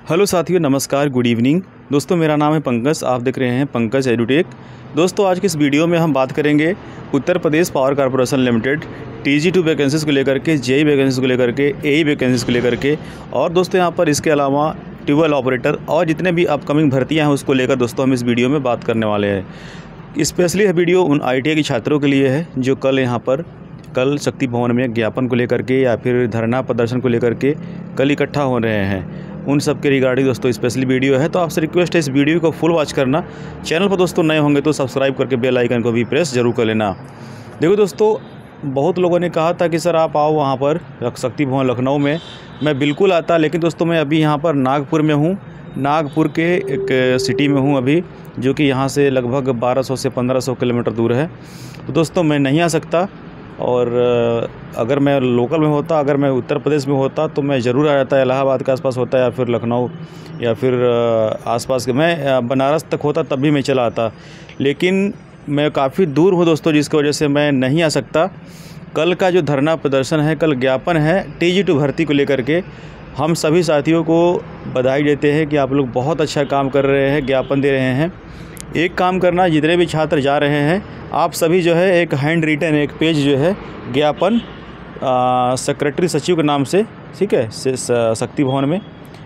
Hello साथियों, नमस्कार, good evening. दोस्तों, मेरा नाम है पंकज, आप देख रहे हैं पंकज एडुटेक। दोस्तों, आज की इस वीडियो में हम बात करेंगे Uttar Pradesh power corporation limited TG2 vacancies को लेकर के, JEE वैकेंसीज़ को लेकर के, AE वैकेंसीज़ को लेकर के, और दोस्तों यहाँ पर इसके अलावा ट्यूबवेल ऑपरेटर और जितने भी अपकमिंग भर्तियाँ हैं उसको लेकर दोस्तों हम इस वीडियो में बात करने वाले हैं। स्पेशली यह वीडियो उन ITI के छात्रों के लिए है जो कल शक्ति भवन में ज्ञापन को लेकर के या फिर धरना प्रदर्शन को लेकर के कल इकट्ठा हो रहे हैं। उन सब के रिगार्डिंग दोस्तों स्पेशली वीडियो है, तो आपसे रिक्वेस्ट है इस वीडियो को फुल वॉच करना। चैनल पर दोस्तों नए होंगे तो सब्सक्राइब करके बेल आइकन को भी प्रेस जरूर कर लेना। देखो दोस्तों, बहुत लोगों ने कहा था कि सर आप आओ वहाँ पर शक्ति भवन लखनऊ में। मैं बिल्कुल आता, लेकिन दोस्तों मैं अभी यहाँ पर नागपुर में हूँ। नागपुर के एक सिटी में हूँ अभी, जो कि यहाँ से लगभग 1200 से 1500 किलोमीटर दूर है। तो दोस्तों मैं नहीं आ सकता, और अगर मैं लोकल में होता, अगर मैं उत्तर प्रदेश में होता तो मैं ज़रूर आ जाता। इलाहाबाद के आसपास होता या फिर लखनऊ या फिर आसपास के, मैं बनारस तक होता तब भी मैं चला आता। लेकिन मैं काफ़ी दूर हूँ दोस्तों, जिसकी वजह से मैं नहीं आ सकता। कल का जो धरना प्रदर्शन है, कल ज्ञापन है TG2 भर्ती को लेकर के। हम सभी साथियों को बधाई देते हैं कि आप लोग बहुत अच्छा काम कर रहे हैं, ज्ञापन दे रहे हैं। एक काम करना, जितने भी छात्र जा रहे हैं आप सभी जो है एक हैंड रिटन एक पेज जो है ज्ञापन सेक्रेटरी सचिव के नाम से, ठीक है, शक्ति भवन में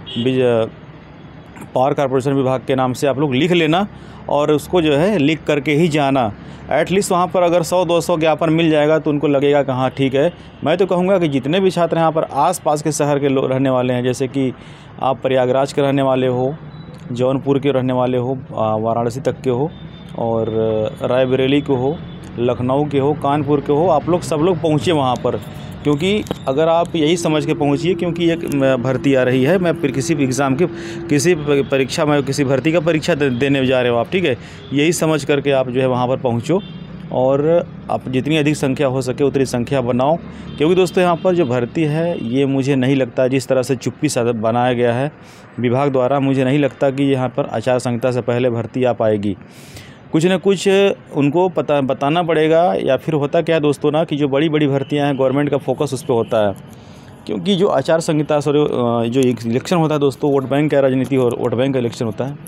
पावर कॉर्पोरेशन विभाग के नाम से आप लोग लिख लेना, और उसको जो है लिख करके ही जाना। एटलीस्ट वहाँ पर अगर 100-200 ज्ञापन मिल जाएगा तो उनको लगेगा कि हाँ ठीक है। मैं तो कहूँगा कि जितने भी छात्र यहाँ पर आसपास के शहर के लोग रहने वाले हैं, जैसे कि आप प्रयागराज के रहने वाले हो, जौनपुर के रहने वाले हो, वाराणसी तक के हो, और रायबरेली के हो, लखनऊ के हो, कानपुर के हो, आप लोग सब लोग पहुँचे वहाँ पर। क्योंकि अगर आप यही समझ के पहुँचिए, क्योंकि एक भर्ती आ रही है, मैं फिर किसी एग्ज़ाम की किसी परीक्षा में किसी भर्ती का परीक्षा देने जा रहे हो आप, ठीक है, यही समझ करके आप जो है वहाँ पर पहुँचो, और आप जितनी अधिक संख्या हो सके उतनी संख्या बनाओ। क्योंकि दोस्तों यहाँ पर जो भर्ती है ये मुझे नहीं लगता, जिस तरह से चुप्पी सा बनाया गया है विभाग द्वारा, मुझे नहीं लगता कि यहाँ पर आचार संहिता से पहले भर्ती आ पाएगी। कुछ न कुछ उनको बताना पड़ेगा। या फिर होता क्या है दोस्तों ना, कि जो बड़ी बड़ी भर्तियाँ हैं गवर्नमेंट का फोकस उस पर होता है, क्योंकि जो आचार संहिता से जो इलेक्शन होता है दोस्तों, वोट बैंक का राजनीति और वोट बैंक का इलेक्शन होता है।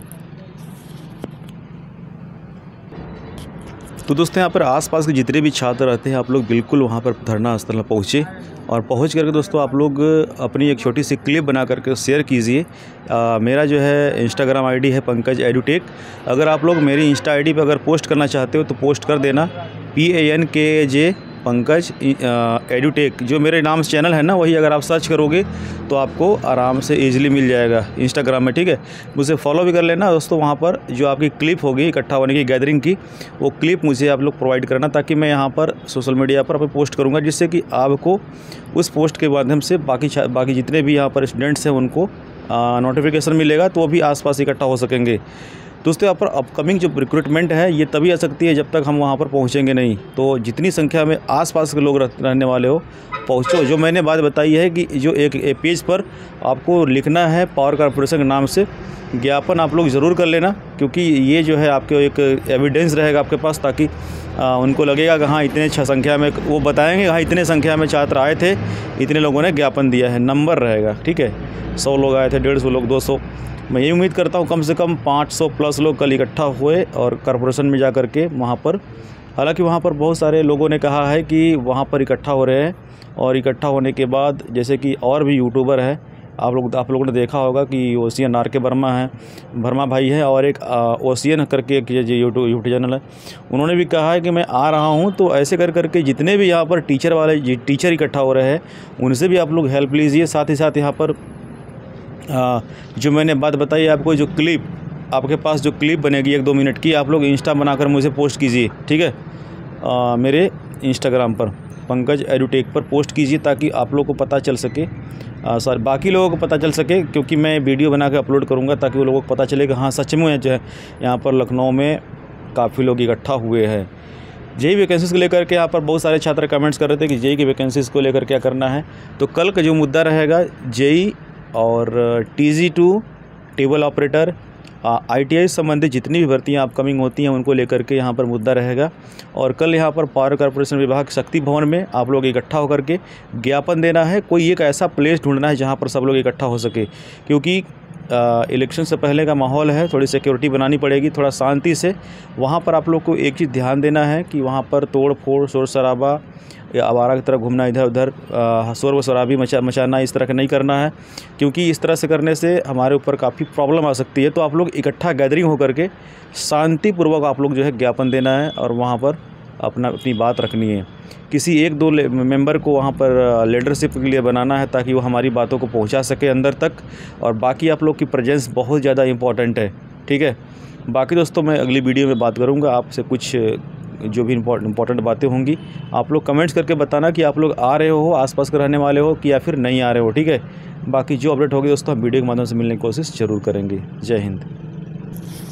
तो दोस्तों यहाँ पर आसपास के जितने भी छात्र रहते हैं आप लोग बिल्कुल वहाँ पर धरना स्थल में पहुँचे, और पहुँच करके दोस्तों आप लोग अपनी एक छोटी सी क्लिप बना करके शेयर कीजिए। मेरा जो है इंस्टाग्राम ID है पंकज एडुटेक। अगर आप लोग मेरी इंस्टा ID पे अगर पोस्ट करना चाहते हो तो पोस्ट कर देना, PANKAJ पंकज एडुटेक, जो मेरे नाम से चैनल है ना, वही अगर आप सर्च करोगे तो आपको आराम से ईजिली मिल जाएगा इंस्टाग्राम में, ठीक है। मुझे फॉलो भी कर लेना दोस्तों। वहाँ पर जो आपकी क्लिप होगी इकट्ठा होने की, गैदरिंग की, वो क्लिप मुझे आप लोग प्रोवाइड करना, ताकि मैं यहाँ पर सोशल मीडिया पर अपने पोस्ट करूँगा, जिससे कि आपको उस पोस्ट के माध्यम से बाकी जितने भी यहाँ पर स्टूडेंट्स हैं उनको नोटिफिकेशन मिलेगा, तो वो भी आसपास इकट्ठा हो सकेंगे। दोस्तों यहाँ पर अपकमिंग जो रिक्रूटमेंट है ये तभी आ सकती है जब तक हम वहाँ पर पहुँचेंगे नहीं। तो जितनी संख्या में आसपास के लोग रहने वाले हो पहुँचो। जो मैंने बात बताई है कि जो एक पेज पर आपको लिखना है पावर कॉर्पोरेशन के नाम से ज्ञापन, आप लोग ज़रूर कर लेना, क्योंकि ये जो है आपके एक एविडेंस रहेगा आपके पास, ताकि उनको लगेगा कि हाँ इतने संख्या में, वो बताएंगे हाँ इतने संख्या में छात्र आए थे, इतने लोगों ने ज्ञापन दिया है, नंबर रहेगा, ठीक है। 100 लोग आए थे, 150 लोग, 200। मैं ये उम्मीद करता हूँ कम से कम 500 प्लस लोग कल इकट्ठा हुए और कॉर्पोरेशन में जा कर के वहाँ पर। हालांकि वहाँ पर बहुत सारे लोगों ने कहा है कि वहाँ पर इकट्ठा हो रहे हैं, और इकट्ठा होने के बाद जैसे कि और भी यूट्यूबर है, आप लोगों ने देखा होगा कि ओसियन RK वर्मा भाई है, और एक ओसियन करके एक यूट्यूब चैनल है, उन्होंने भी कहा है कि मैं आ रहा हूँ। तो ऐसे करके जितने भी यहाँ पर टीचर इकट्ठा हो रहे हैं उनसे भी आप लोग हेल्प लीजिए। साथ ही साथ यहाँ पर जो मैंने बात बताई आपको, जो क्लिप आपके पास जो क्लिप बनेगी 1-2 मिनट की, आप लोग इंस्टा बनाकर मुझे पोस्ट कीजिए, ठीक है। मेरे इंस्टाग्राम पर पंकज एडुटेक पर पोस्ट कीजिए, ताकि आप लोगों को पता चल सके, बाकी लोगों को पता चल सके, क्योंकि मैं वीडियो बना के अपलोड करूँगा, ताकि वो लोगों को पता चले कि हाँ सच में जो है यहाँ पर लखनऊ में काफ़ी लोग इकट्ठा हुए हैं। JEE वैकेंसीज़ को लेकर के यहाँ पर बहुत सारे छात्र कमेंट्स कर रहे थे कि JEE की वैकेंसीज़ को लेकर क्या करना है। तो कल का जो मुद्दा रहेगा JEE और TG2 ट्यूबवेल ऑपरेटर, ITI संबंधित जितनी भी भर्तियाँ अपकमिंग होती हैं उनको लेकर के यहाँ पर मुद्दा रहेगा। और कल यहाँ पर पावर कॉर्पोरेशन विभाग शक्ति भवन में आप लोग इकट्ठा होकर के ज्ञापन देना है। कोई एक ऐसा प्लेस ढूंढना है जहाँ पर सब लोग इकट्ठा हो सके, क्योंकि इलेक्शन से पहले का माहौल है, थोड़ी सिक्योरिटी बनानी पड़ेगी, थोड़ा शांति से। वहाँ पर आप लोग को एक चीज़ ध्यान देना है कि वहाँ पर तोड़ फोड़, शोर शराबा या आवारा की तरह घूमना, इधर उधर शोर व शराबी मचाना, इस तरह का नहीं करना है, क्योंकि इस तरह से करने से हमारे ऊपर काफ़ी प्रॉब्लम आ सकती है। तो आप लोग इकट्ठा गैदरिंग होकर के शांतिपूर्वक आप लोग जो है ज्ञापन देना है और वहाँ पर अपनी बात रखनी है। किसी एक दो मेंबर को वहाँ पर लीडरशिप के लिए बनाना है ताकि वो हमारी बातों को पहुँचा सके अंदर तक, और बाकी आप लोग की प्रेजेंस बहुत ज़्यादा इम्पॉर्टेंट है, ठीक है। बाकी दोस्तों मैं अगली वीडियो में बात करूँगा आपसे, कुछ जो भी इम्पोर्टेंट बातें होंगी आप लोग कमेंट्स करके बताना कि आप लोग आ रहे हो, आसपास के रहने वाले हो कि या फिर नहीं आ रहे हो, ठीक है। बाकी जो अपडेट होगी दोस्तों हम वीडियो के माध्यम से मिलने की कोशिश ज़रूर करेंगे। जय हिंद।